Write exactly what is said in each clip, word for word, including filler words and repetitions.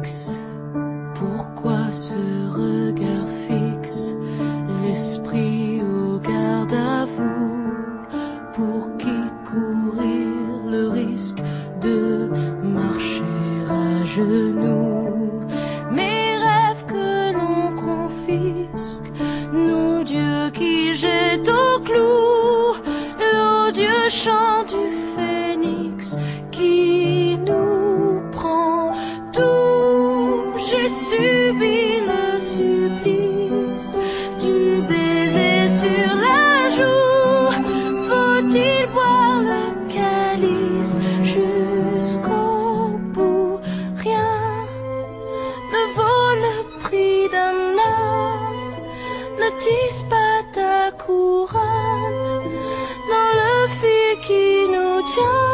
Fix, pourquoi ce regard fixe, l'esprit au garde à vous? Pour qui courir le risque de marcher à genoux? Mes rêves que l'on confisque, nos dieux qui jettent au clou, l'odieux chant du phénix qui nous prend tout. J'ai subi le supplice du baiser sur la joue. Faut-il boire le calice jusqu'au bout? Rien ne vaut le prix d'un homme. Ne tisse pas ta couronne dans le fil qui nous tient.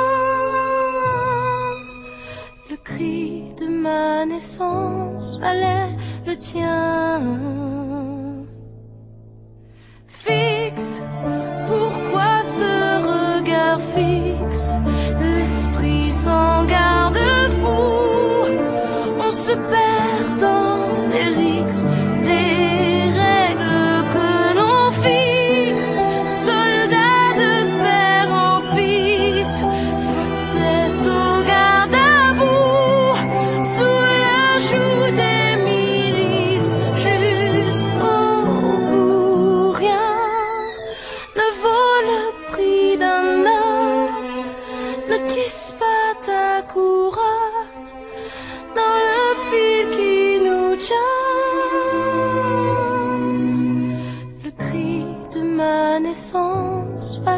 Le cri de ma naissance valait le tien. Fixe, pourquoi ce regard fixe, l'esprit sans garde-fou? On se perd dans les rixes des règles que l'on fixe. Soldats de père en fils, sans cesse au garde à vous, sous le joug des milices jusqu'au bout. Rien ne vaut le prix d'un homme. Ne tisse pas ta couronne dans le fil qui nous tient. Le cri de ma naissance